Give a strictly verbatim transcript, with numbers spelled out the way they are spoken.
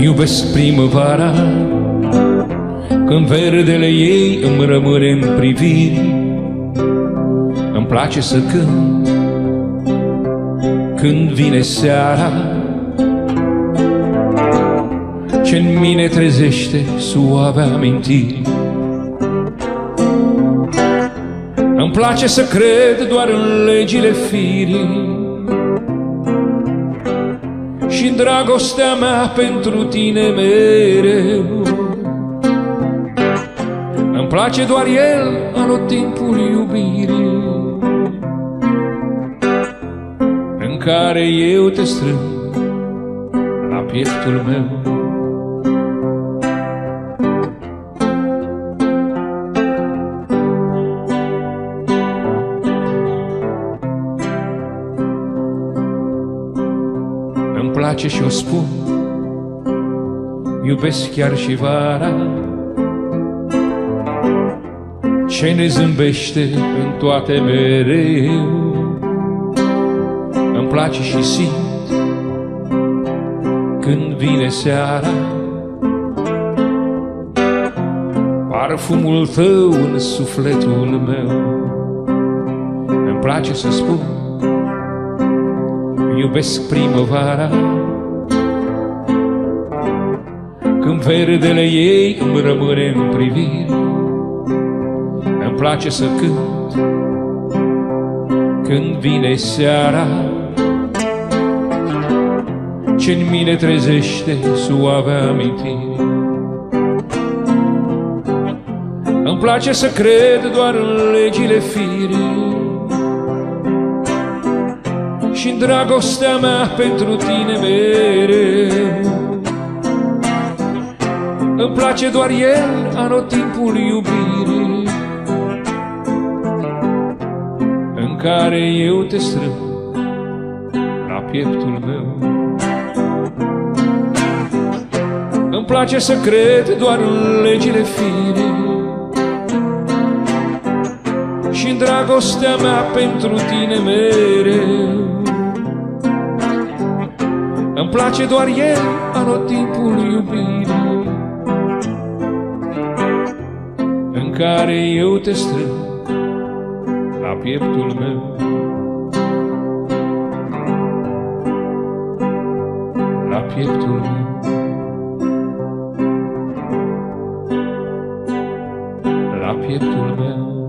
Iubesc primăvara, când verdele ei îmi rămâne în priviri. Îmi place să cânt când vine seara, ce-n mine trezește suave amintiri. Îmi place să cred doar în legile firii și-n dragostea mea pentru tine mereu. Îmi place doar el, anotimpul iubirii, în care eu te strâng la pieptul meu. Îmi place și o spun, iubesc chiar și vara, ce ne zâmbește în toate mereu. Îmi place și simt când vine seara parfumul tău în sufletul meu. Îmi place să spun, iubesc primăvara, când verdele ei îmi rămâne în priviri. Îmi place să cânt când vine seara, ce-n mine trezește suave amintiri. Îmi place să cred doar în legile firii și-n dragostea mea pentru tine mereu. Îmi place doar el, anotimpul iubirii, în care eu te strâng la pieptul meu. Îmi place să cred doar în legile firii și-n dragostea mea pentru tine mereu. Îmi place doar el, anotimpul iubirii, în care eu te strâng la pieptul meu. La pieptul meu. La pieptul meu.